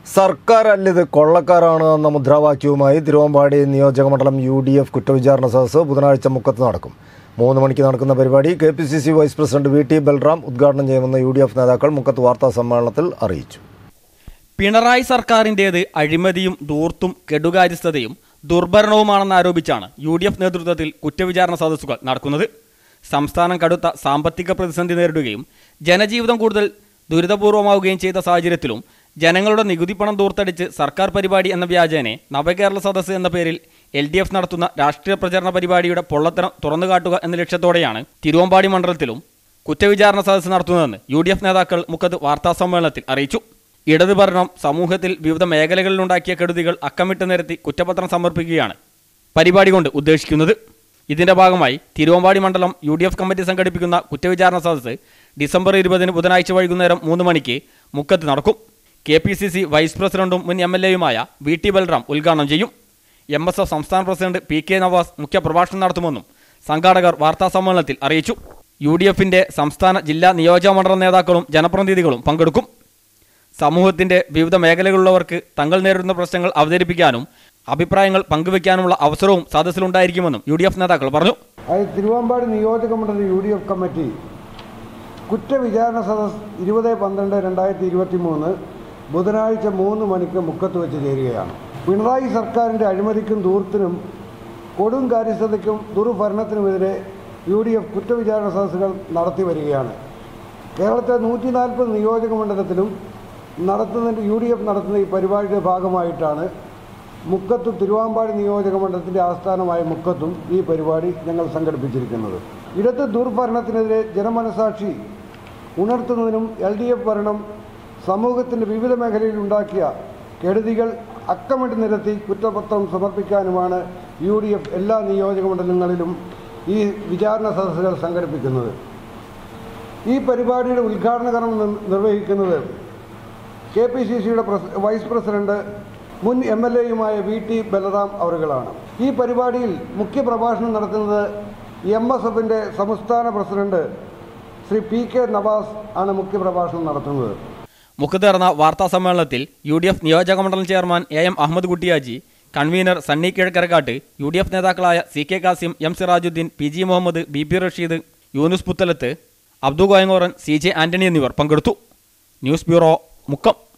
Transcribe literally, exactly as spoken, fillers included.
സർക്കാരല്ലിത് കൊള്ളക്കാരാണ് എന്ന മുദ്രാവാക്യവുമായി തിരുവമ്പാടി നിയോജകമണ്ഡലം U D F കുറ്റവിചാരണ സദസ്സ് ബുധനാഴ്ച മുക്കത്ത് നടക്കും. മൂന്ന് മണിക്ക് നടക്കുന്ന പരിപാടി K P C C vice president V T Balram ഉദ്ഘാടനം ചെയ്യുമെന്ന് യു ഡി എഫ് നേതാക്കൾ മുക്കത്ത് വാർത്താ സമ്മേളനത്തിൽ അറിയിച്ചു. പിണറായി സർക്കാരിൻ്റേത് അഴിമതിയും ധൂർത്തും കെടുകാര്യസ്ഥതയും ദുർഭരണവുമാണെന്ന് ആരോപിച്ചാണ് യു ഡി എഫ് നേതൃത്വത്തിൽ കുറ്റവിചാരണ സദസ്സുകൾ നടക്കുന്നത്. സംസ്ഥാനം കടുത്ത സാമ്പത്തിക പ്രതിസന്ധി നേരിടുകയും ജനജീവിതം കൂടുതൽ ദുരിതപൂർവമാവുകയും ചെയ്ത സാഹചര്യത്തിലും ജനങ്ങളുടെ നികുതി പണം ദൂർത്തടിച്ച് സർക്കാർ പരിപാടി എന്ന വ്യാജേനെ നവകേരള സദസ്സ് എന്ന പേരിൽ എൽ ഡി എഫ് നടത്തുന്ന രാഷ്ട്രീയ പ്രചരണ പരിപാടിയുടെ പൊള്ളത്തരം തുറന്നുകാട്ടുക എന്ന ലക്ഷ്യത്തോടെയാണ് തിരുവമ്പാടി മണ്ഡലത്തിലും കുറ്റവിചാരണ സദസ്സ് നടത്തുന്നതെന്ന് യു ഡി എഫ് നേതാക്കൾ മുക്കത്ത് വാർത്താസമ്മേളനത്തിൽ അറിയിച്ചു. ഇടത് ഭരണം സമൂഹത്തിൽ വിവിധ മേഖലകളിലുണ്ടാക്കിയ കെടുതികൾ അക്കമിട്ട് നിരത്തി കുറ്റപത്രം സമർപ്പിക്കുകയാണ് പരിപാടി കൊണ്ട് ഉദ്ദേശിക്കുന്നത്. ഇതിന്റെ ഭാഗമായി തിരുവമ്പാടി മണ്ഡലം യു ഡി എഫ് കമ്മിറ്റി സംഘടിപ്പിക്കുന്ന കുറ്റവിചാരണ സദസ്സ് ഡിസംബർ ഇരുപതിന് ബുധനാഴ്ച വൈകുന്നേരം മൂന്ന് മണിക്ക് മുക്കത്ത് നടക്കും. K P C C vice പ്രസിഡന്റും മുൻ എം എൽ എയുമായ വി ടി ബൽറാം ഉദ്ഘാടനം ചെയ്യും. എം എസ് എഫ് സംസ്ഥാന പ്രസിഡന്റ് പി കെ നവാസ് മുഖ്യപ്രഭാഷണം നടത്തുമെന്നും സംഘാടകർ വാർത്താസമ്മേളനത്തിൽ അറിയിച്ചു. യു ഡി എഫിന്റെ സംസ്ഥാന ജില്ലാ നിയോജകമണ്ഡലം നേതാക്കളും ജനപ്രതിനിധികളും പങ്കെടുക്കും. സമൂഹത്തിന്റെ വിവിധ മേഖലകളിലുള്ളവർക്ക് തങ്ങൾ നേരിടുന്ന പ്രശ്നങ്ങൾ അവതരിപ്പിക്കാനും അഭിപ്രായങ്ങൾ പങ്കുവയ്ക്കാനുമുള്ള അവസരവും സദസ്സിലുണ്ടായിരിക്കുമെന്നും യു ഡി എഫ് നേതാക്കൾ പറഞ്ഞു. തിരുവമ്പാടി നിയോജകമണ്ഡലം യു ഡി എഫ് കമ്മിറ്റി കുറ്റവിചാരണ സദസ് ഇരുപത് പന്ത്രണ്ട് രണ്ടായിരത്തി ഇരുപത്തി മൂന്ന് ബുധനാഴ്ച മൂന്ന് മണിക്ക് മുക്കത്ത് വെച്ച് ചേരുകയാണ്. പിണറായി സർക്കാരിൻ്റെ അഴിമതിക്കും ധൂർത്തിനും കൊടും കാര്യസ്ഥതയ്ക്കും ദുർഭരണത്തിനുമെതിരെ യു ഡി എഫ് കുറ്റവിചാരണ സദസ്സുകൾ നടത്തി വരികയാണ്. കേരളത്തെ നൂറ്റി നാൽപ്പത് നിയോജക മണ്ഡലത്തിലും നടത്തുന്ന യു ഡി എഫ് നടത്തുന്ന ഈ പരിപാടിയുടെ ഭാഗമായിട്ടാണ് മുക്കത്തും തിരുവമ്പാടി നിയോജക മണ്ഡലത്തിൻ്റെ ആസ്ഥാനമായ മുക്കത്തും ഈ പരിപാടി ഞങ്ങൾ സംഘടിപ്പിച്ചിരിക്കുന്നത്. ഇടത് ദുർഭരണത്തിനെതിരെ ജനമനസാക്ഷി ഉണർത്തുന്നതിനും എൽ ഡി എഫ് ഭരണം സമൂഹത്തിൻ്റെ വിവിധ മേഖലയിൽ ഉണ്ടാക്കിയ കെടുതികൾ അക്കമിട്ട് നിരത്തി കുറ്റപത്രം സമർപ്പിക്കാനുമാണ് യു ഡി എഫ് എല്ലാ നിയോജക മണ്ഡലങ്ങളിലും ഈ വിചാരണ സദസ്സുകൾ സംഘടിപ്പിക്കുന്നത്. ഈ പരിപാടിയുടെ ഉദ്ഘാടന കർമ്മം നിർവഹിക്കുന്നത് കെ പി സി സിയുടെ വൈസ് പ്രസിഡന്റ് മുൻ എം എൽ എയുമായ വി ടി ബലറാം അവറുകളാണ്. ഈ പരിപാടിയിൽ മുഖ്യപ്രഭാഷണം നടത്തുന്നത് എം എസ് എഫിൻ്റെ സംസ്ഥാന president Shri P K Navas ആണ് മുഖ്യപ്രഭാഷണം നടത്തുന്നത്. മുക്കത്ത് നടന്ന വാർത്താ സമ്മേളനത്തിൽ യു ഡി എഫ് നിയോജകമണ്ഡലം chairman A M Ahammed Kuttiyaji, convener Sunny Kizhakkarakkatt, U D F നേതാക്കളായ C K Kasim, M Sirajuddin, P G Muhammad, B P Rasheed, Younus Puthalath, Abdu Koyangoran, C J Antony എന്നിവർ പങ്കെടുത്തു. News bureau, Mukkam.